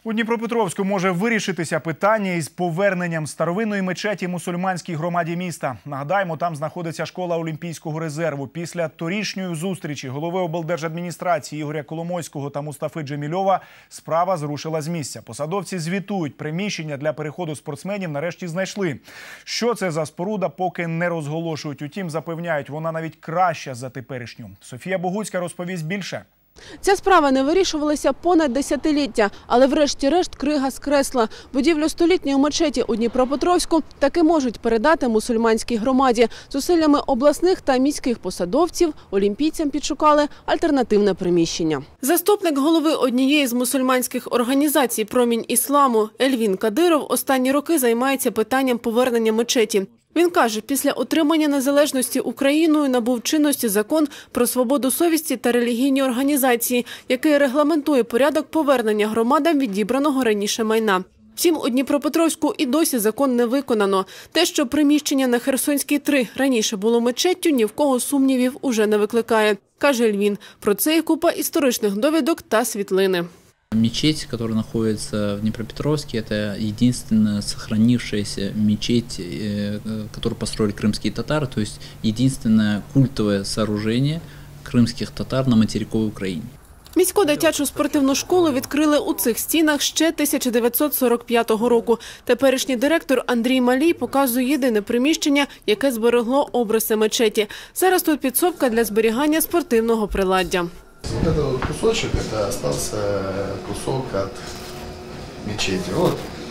У Дніпропетровську може вирішитися питання із поверненням старовинної мечеті мусульманській громаді міста. Нагадаємо, там знаходиться школа Олімпійського резерву. Після торішньої зустрічі голови облдержадміністрації Ігоря Коломойського та Мустафи Джемільова справа зрушила з місця. Посадовці звітують, приміщення для переходу спортсменів нарешті знайшли. Що це за споруда, поки не розголошують. Утім, запевняють, вона навіть краща за теперішню. Софія Богуцька розповість більше. Ця справа не вирішувалася понад десятиліття, але врешті-решт крига скресла. Будівлю столітньої мечеті у Дніпропетровську таки можуть передати мусульманській громаді. Зусиллями обласних та міських посадовців олімпійцям підшукали альтернативне приміщення. Заступник голови однієї з мусульманських організацій «Промінь ісламу» Ельвін Кадиров останні роки займається питанням повернення мечеті. Він каже, після отримання незалежності Україною набув чинності закон про свободу совісті та релігійні організації, який регламентує порядок повернення громадам відібраного раніше майна. Втім, у Дніпропетровську і досі закон не виконано. Те, що приміщення на Херсонській 3 раніше було мечеттю, ні в кого сумнівів уже не викликає, каже Ельвін. Про це є купа історичних довідок та світлини. Мечеть, которая находится в Днепропетровске, это единственная сохранившаяся мечеть, которую построили крымские татары, то есть единственное культовое сооружение крымских татар на материковой Украине. Міську дитячу спортивну школу відкрили у цих стінах ще 1945 року. Теперішній директор Андрій Малій показує єдине приміщення, яке зберегло обриси мечеті. Зараз тут підсобка для зберігання спортивного приладдя. Вот этот вот кусочек, это остался кусок от мечети. Вот.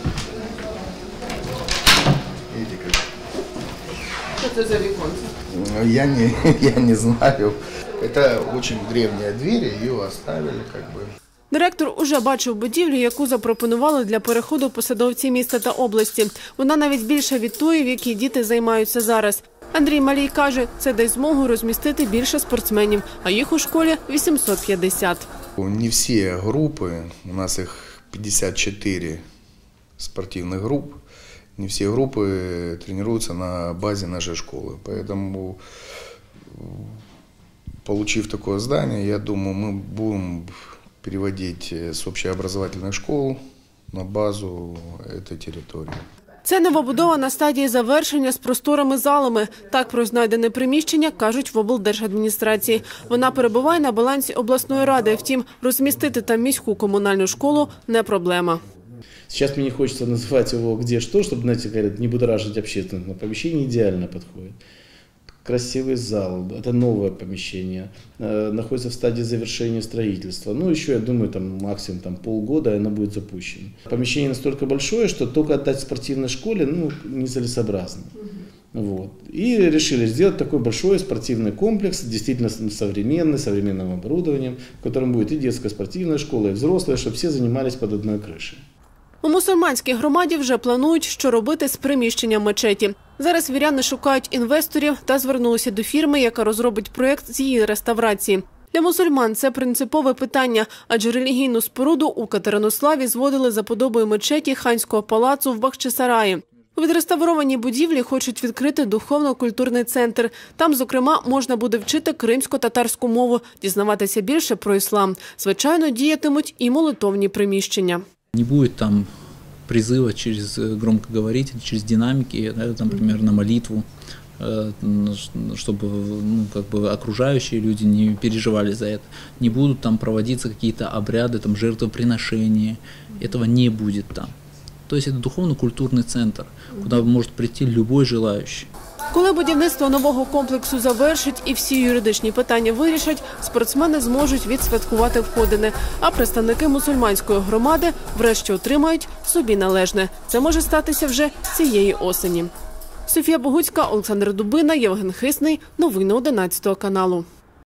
Видите как? Что это за виконце? Я не знаю. Это очень древняя дверь, ее оставили как бы. Директор уже бачив будівлю, яку запропонували для переходу посадовці міста та області. Вона навіть більша від тої, в якій діти займаються зараз. Андрій Малій каже, це дасть змогу розмістити більше спортсменів, а їх у школі 850. Не всі групи, у нас їх 54 спортивних груп, не всі групи тренуються на базі нашої школи. Тому, отримав таке здання, я думаю, ми будемо переводити з общеобразовательних школ на базу цієї території. Це новобудова на стадії завершення з просторими залами. Так про знайдене приміщення кажуть в облдержадміністрації. Вона перебуває на балансі обласної ради. Втім, розмістити там міську комунальну школу – не проблема. Сейчас мне не хочется называть его где что, чтобы, знаете, говорят, не будоражить общественность, но помещение идеально подходит. Красивый зал, это новое помещение, находится в стадии завершения строительства. Ну, еще, я думаю, там максимум полгода, и оно будет запущено. Помещение настолько большое, что только отдать спортивной школе, нецелесообразно. Вот. И решили сделать такой большой спортивный комплекс, действительно современный, с современным оборудованием, в котором будет и детская спортивная школа, и взрослая, чтобы все занимались под одной крышей. У мусульманській громаді вже планують, що робити з приміщенням мечеті. Зараз віряни шукають інвесторів та звернулися до фірми, яка розробить проєкт з її реставрації. Для мусульман це принципове питання, адже релігійну споруду у Катеринославі зводили за подобою мечеті ханського палацу в Бахчисараї. У відреставрованій будівлі хочуть відкрити духовно-культурний центр. Там, зокрема, можна буде вчити кримсько-татарську мову, дізнаватися більше про іслам. Звичайно, діятимуть і молитовні приміщення. Не будет там призыва через громкоговоритель, через динамики, например, на молитву, чтобы окружающие люди не переживали за это. Не будут там проводиться какие-то обряды, жертвоприношения. Этого не будет там. То есть это духовно-культурный центр, куда может прийти любой желающий. Коли будівництво нового комплексу завершить і всі юридичні питання вирішать, спортсмени зможуть відсвяткувати входини, а представники мусульманської громади врешті отримають собі належне. Це може статися вже цієї осені. Софія Богуцька, Олександр Дубина, Євген Хисний. Новини 11 каналу.